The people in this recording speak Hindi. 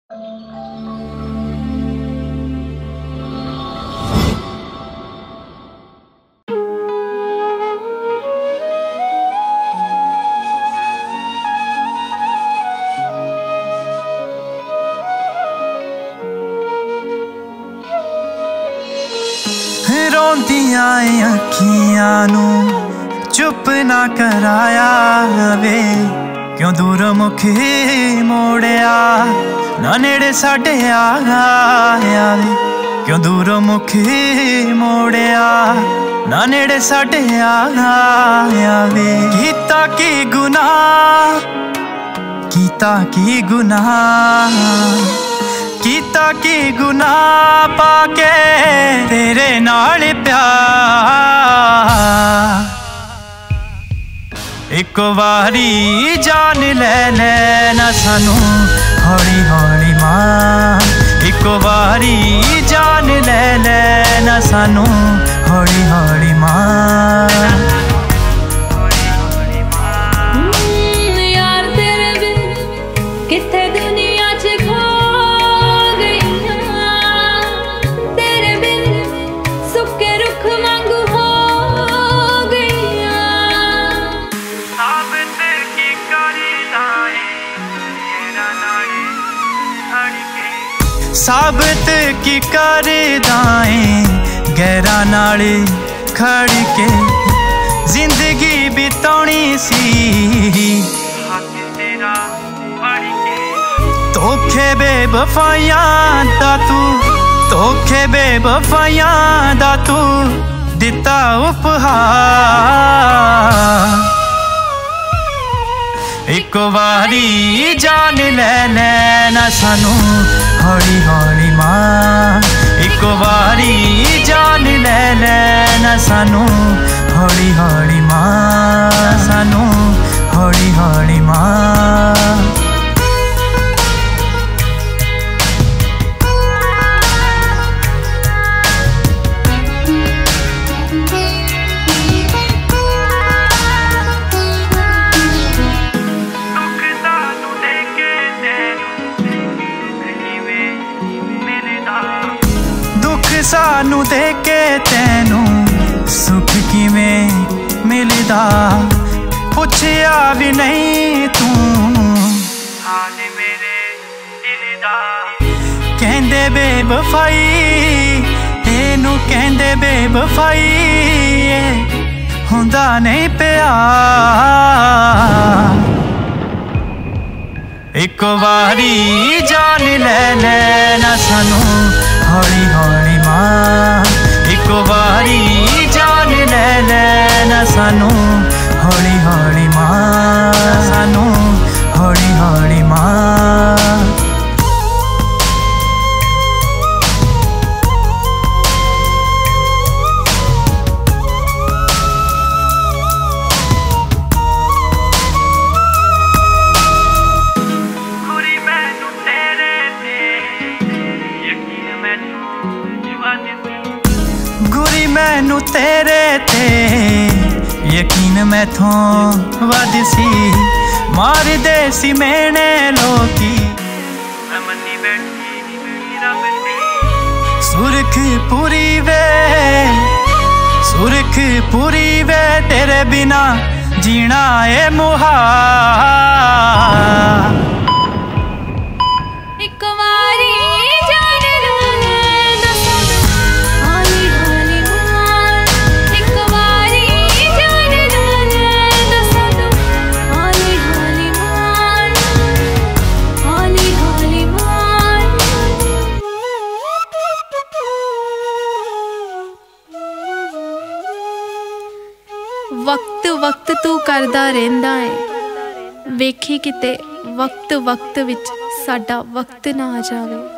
रोंदियां अखियां नू चुप ना कराया वे, क्यों दूर मुखी मोड़िया ना नेड़े साडे आया वे, क्यों दूर मुखी मोड़िया ना नेड़े साडे आया वे। कीता की गुनाह, कीता की गुनाह, कीता की गुनाह पाके तेरे नाल प्यार। एक बारी जान ले लेना सानू हौली हौली मां, एक बारी जान ले लेना सानू हौली हौली मां। यार तेरे बिन किथे दुनिया च खो गई, तेरे बिन सुके रुख वांगू हो गई। साबित की करी दाए तेरा नाले खड़ के, साबित की कर दाए गहरा नाले खड़ के, जिंदगी बितानी सी हक तेरा पढ़ के। धोखे बेवफाइयां दा तू, धोखे बेवफाइयां दा तू दिता उपहार। एक बारी जान ले लेना सानू हौली हौली मां, एक बारी जान ले लेना सानू हौली हौली मां, सानू हौली हौली मां। सानू देके तेनू सुख किवें मिलदा, पुछया भी नहीं तू हाल मेरे दिल दा। कहंदे बेवफाई तेनू, कहंदे बेवफाई हुंदा नहीं प्यार। एक बारी जान ले लेना सानू हौली हौली मां, एक बारी जान ले लेना सानू हौली हौली मां, सानू हौली हौली मां। गुरी मैनू तेरे ते यकीन मैथों वध सी, मार दे सी मेने लोकी मैं मन्नी बैठी रब दी। सुरख पूरी वे, सुरख पूरी वे तेरे बिना जीना ए मुहाल। एक बारी जान ले लेना सानू हौली हौली मां, एक बारी जान ले लेना सानू हौली हौली मां, हौली हौली मां। वक्त वक्त तू करदा रहिंदा है, वेखी किते वक्त वक्त विच साडा वक्त ना आ जावे।